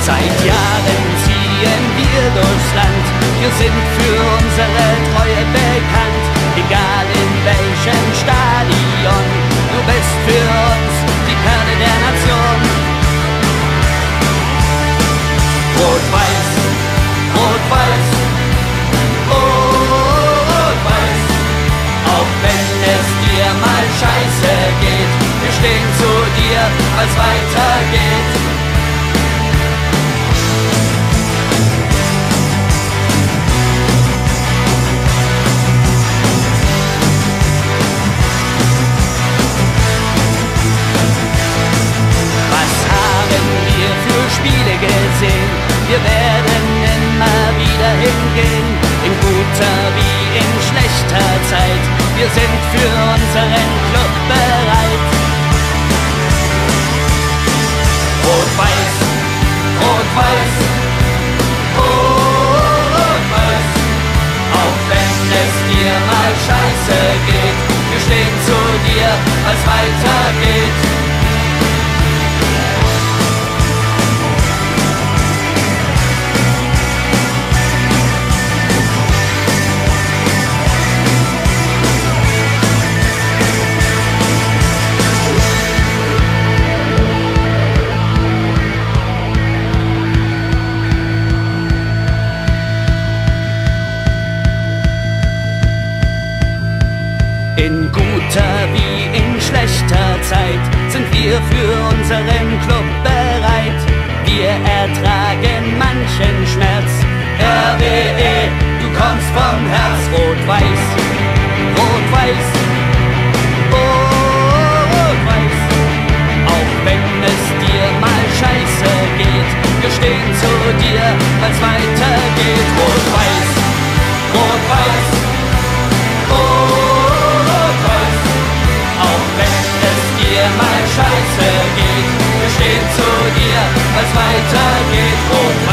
Seit Jahren ziehen wir durchs Land, wir sind für unsere Treue bekannt. Egal in welchem Stadion, du bist für uns die Perle der Nation. Rot-Weiß, Rot-Weiß, Rot-Weiß. Auch wenn es dir mal scheiße geht, wir stehen zu dir, weil's weitergeht. Spiele gesehen, wir werden immer wieder hingehen, in guter wie in schlechter Zeit, wir sind für unseren Club bereit. Rot-Weiß, Rot-Weiß, Rot-Weiß, auch wenn es dir mal scheiße geht, wir stehen zu dir, weil's weitergeht. In guter wie in schlechter Zeit sind wir für unseren Club bereit. Wir ertragen manchen Schmerz. RWE, du kommst vom Herz. Rot-Weiß, Rot-Weiß, Rot-Weiß. Auch wenn es dir mal scheiße geht, wir stehen zu dir, weil's weitergeht. Rot-Weiß, Rot-Weiß, mal scheiße geht, wir stehen zu dir, weil's weitergeht.